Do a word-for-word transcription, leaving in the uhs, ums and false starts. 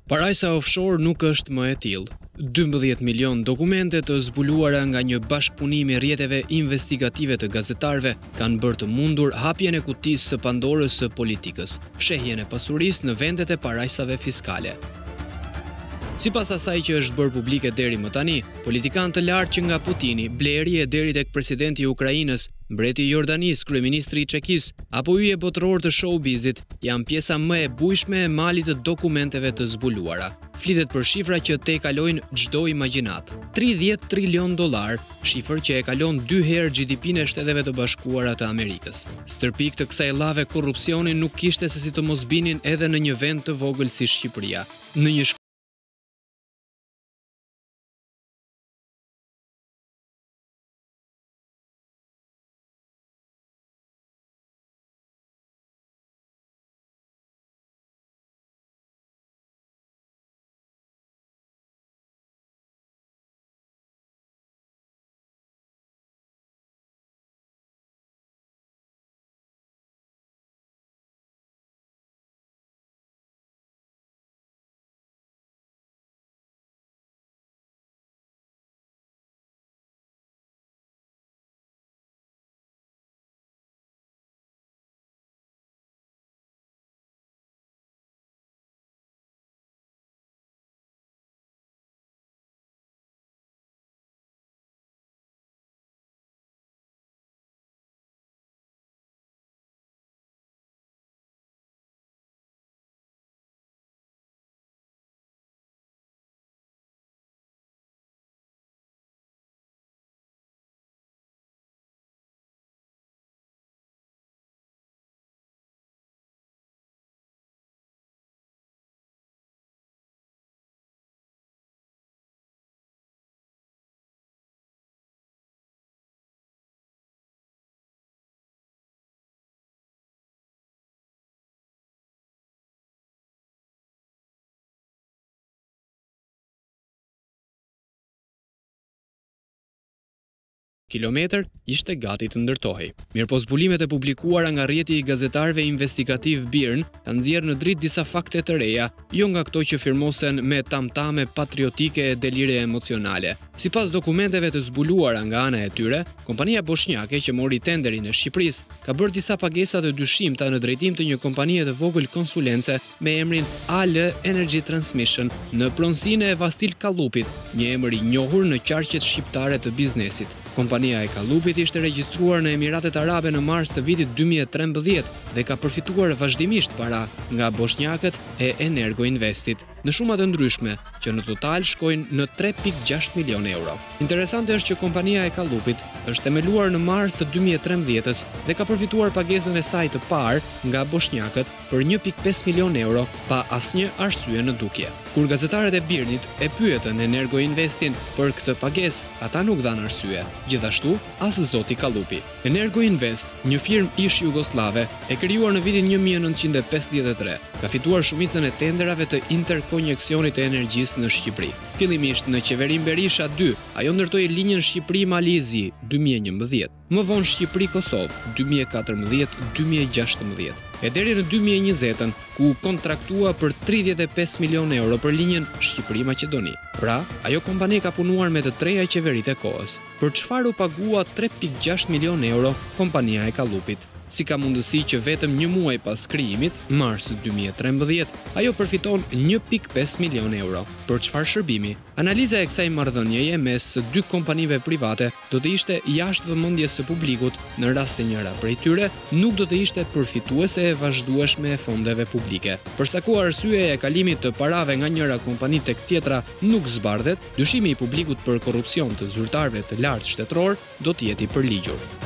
Parajsa offshore nuk është më e tillë. dymbëdhjetë milion dokumente të zbuluara nga një bashkëpunim i rrjeteve investigative të gazetarëve kanë bërë të mundur hapjen e kutisë së Pandorës së politikës, fshehjen e pasurisë në vendet e parajsave fiskale. Sipas asaj që është bërë publike deri më tani, politikanë të lartë që nga Putini, Bleri e deri tek presidenti i Ukrainës, mbreti i Jordanisë, kryeministri i Çekisë apo hyje botëror të showbizit janë pjesa më e bujshme e malit të dokumenteve të zbuluara. Flitet për shifra që te kalojnë çdo imagjinat. tridhjetë trilion dollar, shifër që e kalon dy herë G D P-n e Shteteve të Bashkuara të Amerikës. Stërpik të kësaj llave korrupsioni nuk kishte se si të mos binin edhe në një vend të vogël si Shqipëria. Në një kilometër ishte gati të ndërtohej. Mirëpo zbulimet e publikuara nga rrjeti i gazetarëve investigativ Birn kanë nxjerrë në dritë disa fakte të reja, jo nga ato që firmosen me tamtame patriotike e delire emocionale. Sipas dokumenteve të zbuluara nga ana e tyre, kompania bosnjake që mori tenderin e Shqipërisë ka bërë disa pagesa të dyshimta në drejtim të një kompanie të vogël konsulence me emrin A L Energy Transmission në pronësinë e Vasil Kallupit, një emër i njohur në qarqet shqiptare të biznesit. Kompania e Kallupit ishte regjistruar në Emiratet Arabe në mars të vitit dy mijë e trembëdhjetë dhe ka përfituar vazhdimisht para nga bosnjakët e Energo Investit, në shuma të ndryshme, që në total shkojnë në tre pikë gjashtë milion euro. Interesante është që kompania e Kallupit është themeluar në mars të dy mijë e trembëdhjetës dhe ka përfituar pagesën e saj të parë nga bosnjakët për një pikë pesë milion euro pa asnjë arsye në dukje. Kur gazetarët e Birnit e pyetën Energo Investin për këtë pagesë, ata nuk dhanë arsye. Gjithashtu, as zoti Kallupi. Energo Invest, një firmë ish jugoslave, e krijuar në vitin një mijë e nëntëqind e pesëdhjetë e tre, ka fituar shumicën e tenderave të interkoneksionit të energjisë në Shqipëri. Fillimisht në qeverin Berisha dy, ajo ndërtoi linjën Shqipëri-Malizi dy mijë e njëmbëdhjetë, më vonë Shqipëri-Kosovë dy mijë e katërmbëdhjetë - dy mijë e gjashtëmbëdhjetë. E deri në dy mijë e njëzet, ku kontraktua për tridhjetë e pesë milion euro për linjën Shqipëri-Maqedoni. Pra, ajo kompani ka punuar me të treja qeveritë e kohës. Për çfarë u pagua tre pikë gjashtë milion euro kompania e Kallupit? Si ka mundësi që vetëm një muaj pas krijimit, mars dy mijë e trembëdhjetë, ajo përfiton një pikë pesë milion euro. Për çfarë shërbimi? Analiza e kësaj marrëdhënieje mes së dy kompanive private do të ishte jashtë vëmendjes së publikut, në rast se njëra prej tyre nuk do të ishte përfituese e vazhdueshme e fondeve publike. Për sa ku arsyeja e kalimit të parave nga njëra kompani tek tjetra nuk zbardhet, dyshimi i publikut për korrupsion të zyrtarëve të lartë shtetëror do të jetë i përligjur.